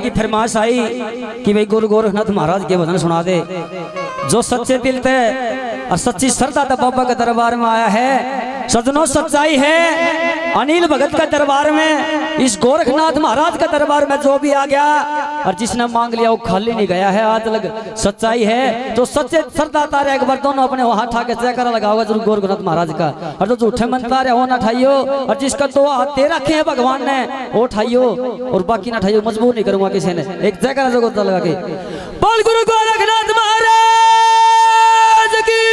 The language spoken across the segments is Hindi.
की फरमाइश आई कि भाई गुरु गोरखनाथ महाराज के भजन सुना दे। जो सच्चे दिल थे और सच्ची श्रद्धा था बाबा के दरबार में आया है। सजनों सच्चाई है अनिल भगत का दरबार में, इस गोरखनाथ महाराज का दरबार में जो भी आ गया और जिसने मांग लिया वो खाली नहीं गया है। आज लग सच्चाई है तो सच्चे श्रद्धा तारे एक बार दोनों अपने वहां ठा के जयकारा लगाओगे जरूर गोरखनाथ महाराज का। और जो झूठे मंत्र है वो ना ठाइयो, और जिसका दो हाथ दे रखे हैं भगवान ने वो ठाइयो, और बाकी ना ठाइयो। मजबूर नहीं करूंगा किसी ने। एक जयकारा जो लगा के बोल गुरु गोरखनाथ महाराज की।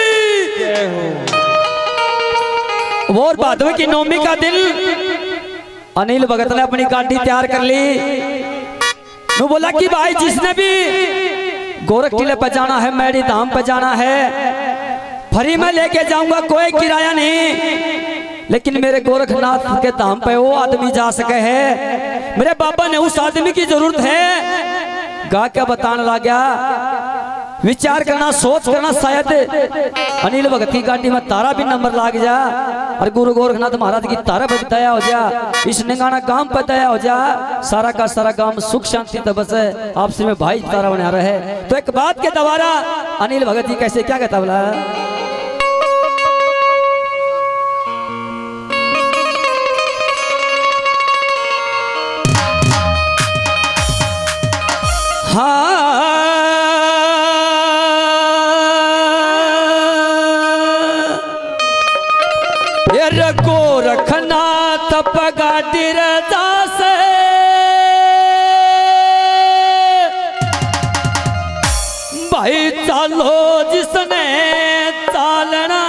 और भादवे की नौमी का दिन अनिल भगत ने अपनी गाड़ी तैयार कर ली। वो बोला कि भाई जिसने भी गोरख टीले पे जाना है, मैडी धाम पे जाना है, फ्री में लेके जाऊंगा, कोई किराया नहीं। लेकिन मेरे गोरखनाथ के धाम पे वो आदमी जा सके है। मेरे बाबा ने उस आदमी की जरूरत है। गा क्या बताने लगा, विचार करना, सोच करना, शायद अनिल भगत की गाड़ी में तारा भी नंबर लाग जा और गुरु गोरखनाथ महाराज की तारा भी तया हो जा, इस निगाना गांव पर तया हो जा, सारा का सारा गांव सुख शांति तबस है, आपसे में भाई तारा बना रहे। तो एक बात के दोबारा अनिल भगत जी कैसे क्या कहता बोला, हाँ गोरखनाथ पगाड़ी रजा से भाई चालो जिसने चालना,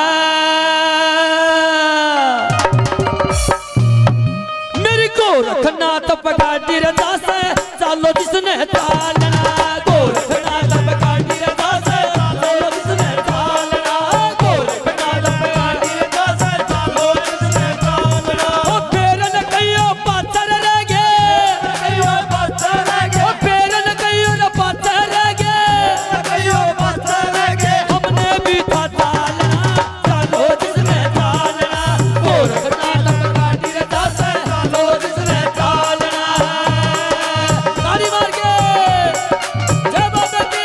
मेरी गोरखनाथ पगाड़ी रजा से चालो जिसने चालना, गोरखनाथ पगाड़ी रजा से चालो जिसने चालना, गोरखनाथ पगाड़ी रजा से चालो जिसने चालना। ओ पेरन कइयो पाथर रह गए, कइयो पाथर रह गए, ओ पेरन कइयो न पाथर रह गए, कइयो पाथर रह गए, हमने भी था चालना, चालो जिसने चालना, गोरखनाथ पगाड़ी रजा से चालो जिसने चालना। ताली मार के जय बाबा की।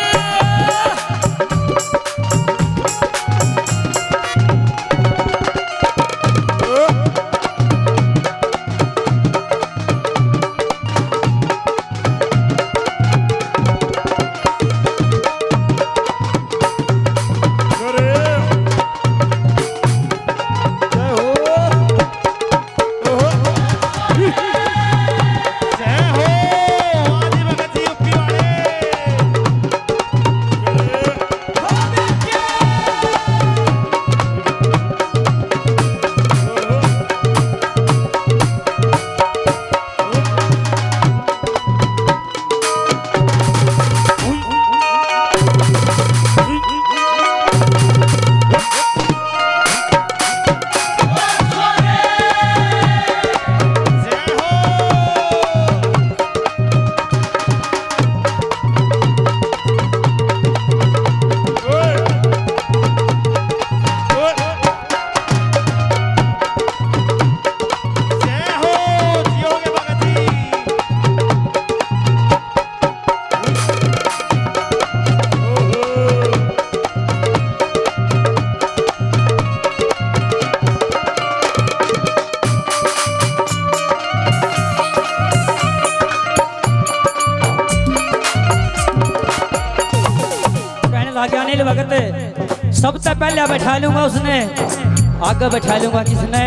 अनिल भगत सबसे पहले बैठा लूंगा उसने, आगे बैठा लूंगा किसने,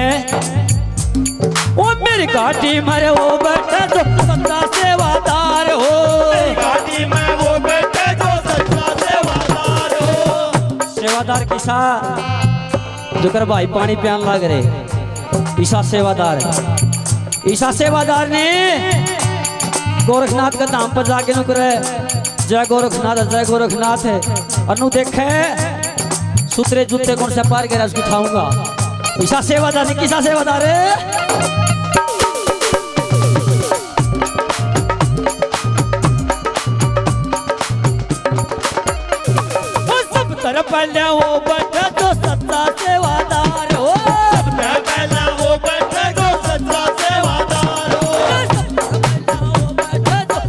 वो मेरी गाड़ी में वो बैठे जो सच्चा सेवादार हो, गाड़ी में वो बैठे जो सच्चा सेवादार हो। सेवादार किसा जो कर भाई पानी पियान लग रहे, ईसा सेवादार है। ईसा सेवादार ने गोरखनाथ का धाम पर जाके नुकरे जय गोरखनाथ जय गोरखनाथ है। अनु देखे सुतरे जूते कौन से पार के उसकी उठाऊंगा। ईसा सेवादार ने किसा सेवादार है, पहले वो बैठे जो सच्चा सेवादार हो, सबसे पहले वो बैठे जो सच्चा सेवादार हो, सबसे पहले वो बैठे जो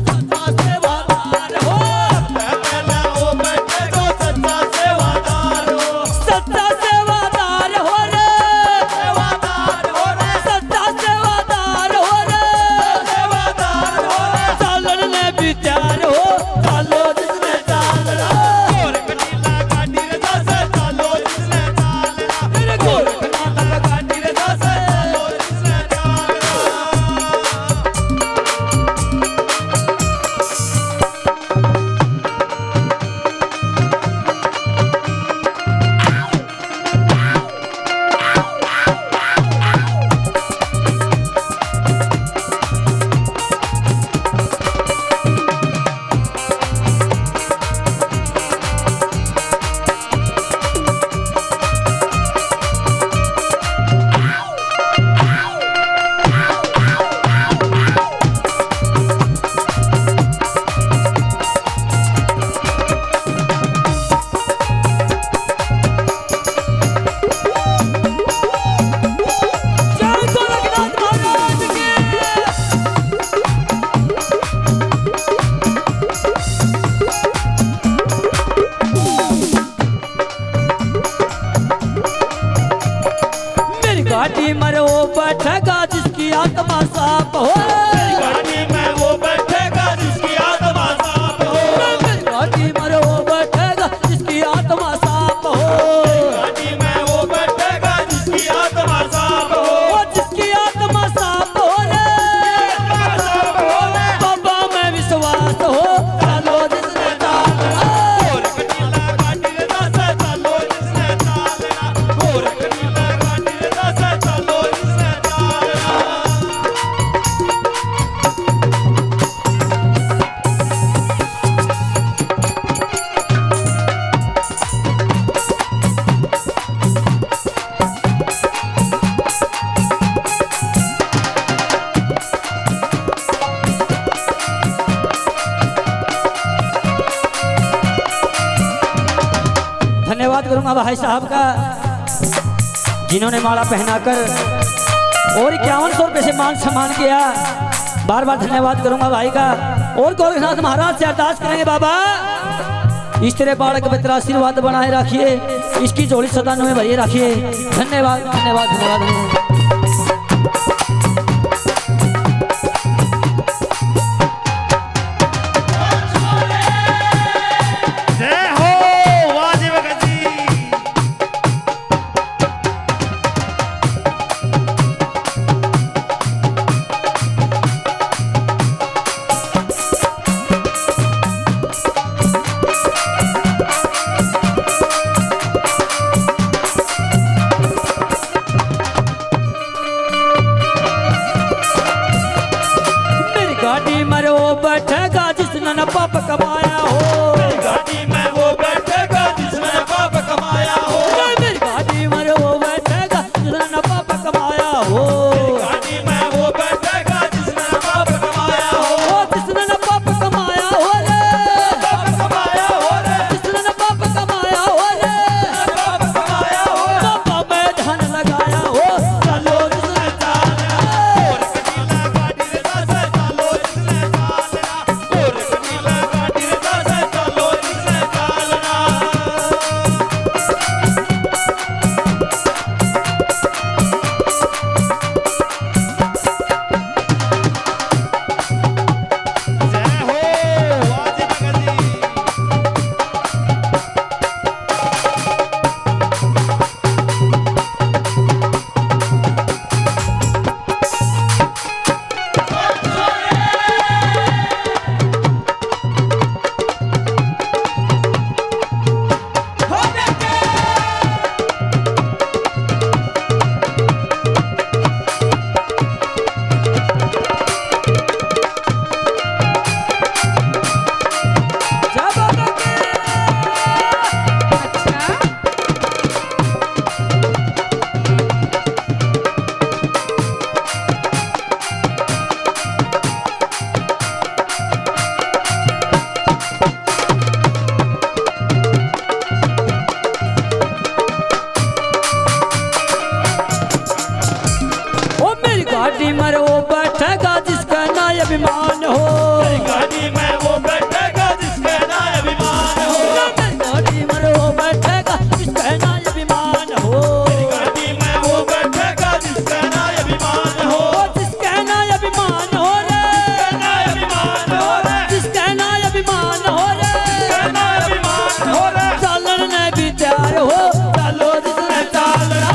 धन्यवाद करूंगा भाई साहब का जिन्होंने माला पहनाकर और 5100 रुपये से मान सम्मान किया। बार बार धन्यवाद करूंगा भाई का। और गोरखनाथ महाराज से अरदास करेंगे बाबा इस तरह बालक बच्चा आशीर्वाद बनाए रखिए, इसकी जोड़ी सदा में भरिए रखिए। धन्यवाद धन्यवाद धन्यवाद। बैठेगा जिसने न पाप कमाया हो, गाड़ी में वो बैठेगा जिसने न पाप कमाया हो, मेरी गाड़ी में वो बैठेगा जिसने न पाप कमाया हो, गाड़ी में वो बैठेगा जिसने न पाप कमाया हो, जिसने न पाप कमाया हो रे, पाप कमाया हो रे, जिसने न पाप कमाया हो रे, पाप कमाया हो, पाप में धन लगाया हो, चलो जिसने चालना और कटीला गाड़ी रे दास चलो जिसने गाड़ी में वो बैठेगा जिसका ना अभिमान हो, गाड़ी में वो बैठेगा जिसका ना अभिमान हो, गाड़ी में वो बैठेगा जिसका ना अभिमान हो, गाड़ी में वो बैठेगा जिसका ना अभिमान हो, जिसका ना अभिमान हो रे, ना अभिमान हो रे, जिसका ना अभिमान हो रे, ना अभिमान हो रे, चलन ने भी तैयार हो चलो जिसने चालना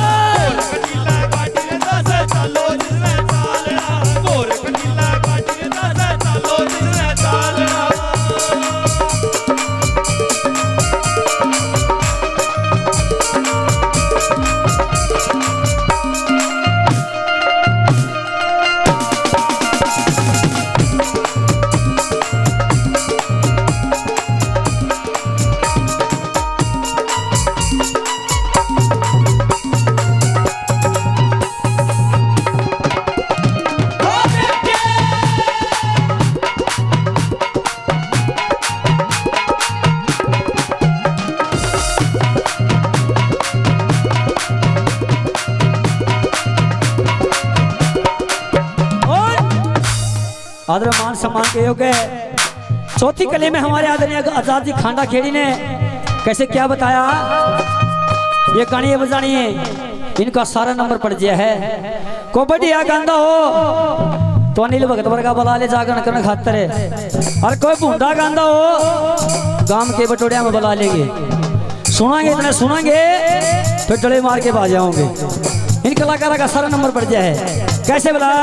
आदर मान सम्मान के योग्य चौथी कली में हमारे आदरणीय आजाद जी खांडा खेड़ी ने कैसे क्या बताया, ये गानी बजानी है इनका सारा नंबर पड़ गया है। को बढ़िया गांधा हो तो अनिल भगत वर्गा बुला ले जागरण करने खातर है, और कोई बूंदा गांधा हो गांव के बटोड़िया में बुला लेंगे, सुनाएंगे इतना सुनाएंगे फिर डले मार के बाज जाओगे। इन कलाकारों का सारा नंबर पड़ गया है। कैसे बुला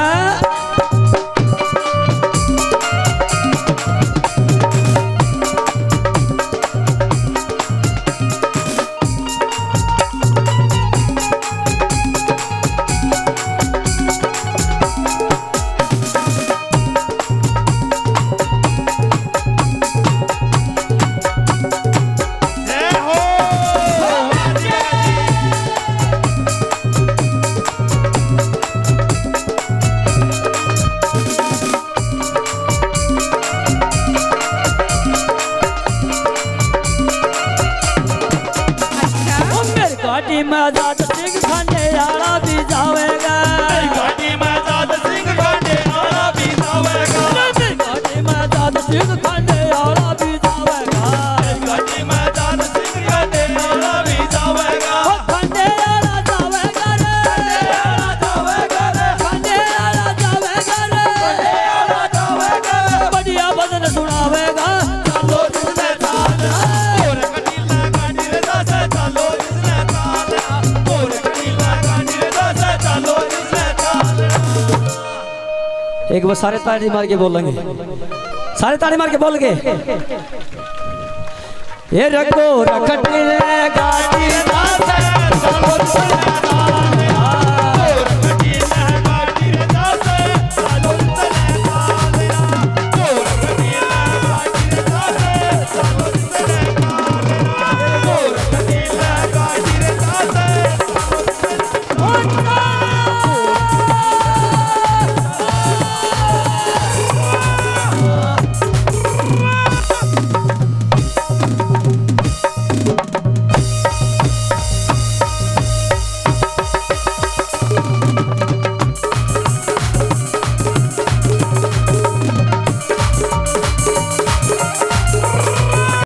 गाड़ी में आजाद सिंह खाने आला भी जावेगा गाड़ी में आजाद सिंह खाने आला भी जावेगा गाड़ी में आजाद सिंह खाने आला भी जावेगा गाड़ी में आजाद सिंह खाने आला भी जावेगा खाने आला जावेगा रे खाने आला जावेगा रे बढ़िया भजन सुनावेगा चलो जिसने साथ और कटीला गाड़ी रे दासे चलो जिसने साथ और कटीला गाड़ी रे दासे चलो जिसने साथ। एक बार सारे ताली मार के बोलेंगे सारे ताली मार के बोल के ये रखो रखट गाड़ी चलो जिसने